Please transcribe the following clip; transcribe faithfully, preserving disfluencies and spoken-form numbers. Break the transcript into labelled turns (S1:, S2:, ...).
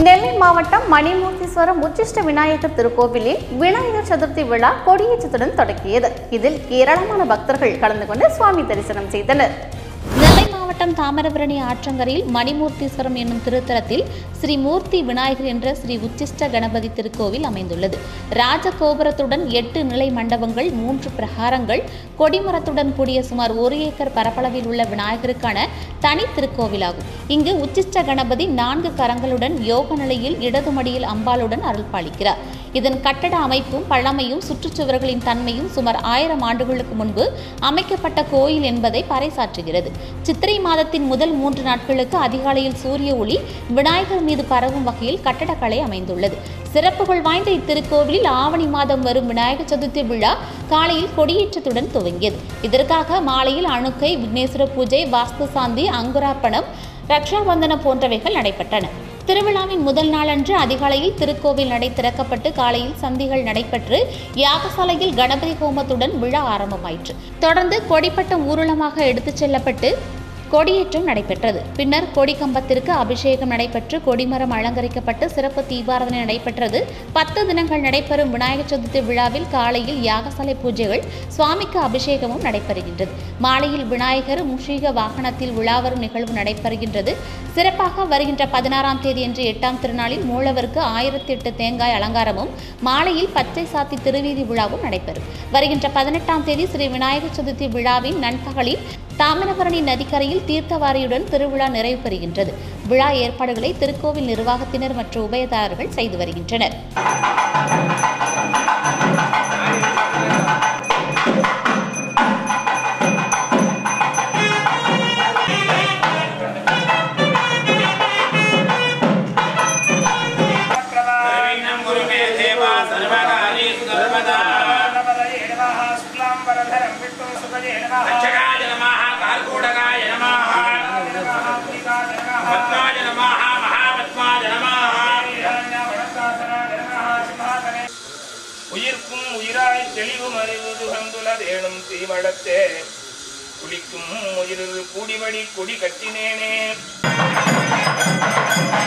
S1: நெல்லை மாவட்டம் மணிமூர்த்தீஸ்வரம் உச்சிஷ்ட விநாயகர் திருக்கோவிலில் விநாயகர் சதுர்த்தி விழா கொடியேற்றத்துடன் தொடங்கியது. இதில் ஏராளமான பக்தர்கள் கலந்து கொண்டு சுவாமி தரிசனம் செய்தனர். நெல்லை மாவட்டம் தாமிரபரணி ஆற்றங்கரையில் மணிமூர்த்தீஸ்வரம் என்னும் திருத்தலத்தில் ஸ்ரீ மூர்த்தி விநாயகர் என்ற ஸ்ரீ உச்சிஷ்ட கணபதி திருக்கோவில் அமைந்துள்ளது. ராஜகோபுரத்துடன் எட்டு நிலை மண்டபங்கள், மூன்று பிரகாரங்கள், கொடிமரத்துடன் கூடிய சுமார் ஒரு ஏக்கர் பரப்பளவில் உள்ள விநாயகருக்கான தனி திருக்கோவிலாகும். இங்கு உச்சிஷ்ட கணபதி நான்கு கரங்களுடன் யோக நிலையில் இடது மடியில் அம்பாளுடன் அருள் பாலிக்கிறார். இதன் கட்டட அமைப்பும் பழமையும் சுற்றுச்சுவர்களின் தன்மையும் சுமார் ஆயிரம் ஆண்டுகளுக்கு முன்பு அமைக்கப்பட்ட கோயில் என்பதை பறைசாற்றுகிறது. சித்திரை மாதத்தின் முதல் மூன்று நாட்களுக்கு அதிகாலையில் சூரிய ஒளி விநாயகர் மீது பரவும் வகையில் கட்டடக்கலை அமைந்துள்ளது. சிறப்புகள் வாய்ந்த இத்திருக்கோவிலில் ஆவணி மாதம் வரும் விநாயகர் சதுர்த்தி விழா காலையில் கொடியேற்றத்துடன் துவங்கியது. இதற்காக மாலையில் அணுக்கை, விக்னேஸ்வர பூஜை, வாஸ்து சாந்தி, அங்குரார்ப்பணம், ரக்ஷாபந்தனம் போன்றவைகள் நடைபெற்றன. திருவிழாவின் முதல் நாளன்று அதிகாலையில் திருக்கோவில் நடை திறக்கப்பட்டு காலையில் சந்திகள் நடைபெற்று யாகசாலையில் கணபதி ஹோமத்துடன் விழா ஆரம்பமாயிற்று. தொடர்ந்து கொடிப்பட்டம் ஊர்வலமாக எடுத்துச் செல்லப்பட்டு கொடியேற்றம் நடைபெற்றது. பின்னர் கொடி கம்பத்திற்கு அபிஷேகம் நடைபெற்று கொடிமரம் அலங்கரிக்கப்பட்டு சிறப்பு தீபாராதனை நடைபெற்றது. பத்து தினங்கள் நடைபெறும் விநாயகர் சதுர்த்தி விழாவில் காலையில் யாகசாலை பூஜைகள், சுவாமிக்கு அபிஷேகமும் நடைபெறுகின்றது. மாலையில் விநாயகர் மூஷிக வாகனத்தில் விழாவரும் நிகழ்வு நடைபெறுகின்றது. சிறப்பாக வருகின்ற பதினாறாம் தேதி என்று எட்டாம் திருநாளில் மூலவருக்கு ஆயிரத்தி எட்டு தேங்காய் அலங்காரமும், மாலையில் பச்சை சாத்தி திருவீதி விழாவும் நடைபெறும். வருகின்ற பதினெட்டாம் தேதி ஸ்ரீ விநாயகர் சதுர்த்தி விழாவின் நண்பகலில் தாமிரபரணி நதிக்கரையில் தீர்த்தவாரியுடன் திருவிழா நிறைவு பெறுகின்றது. விழா ஏற்பாடுகளை திருக்கோவில் நிர்வாகத்தினர் மற்றும் உபயதாரர்கள் செய்து வருகின்றனர்.
S2: உயிர்க்கும் உயிராய் தெளிவும் அறிவது வந்துள்ளதேனும் தீவளத்தே குளிக்கும் உயிரில் கூடிவடி கொடி கட்டினேனே.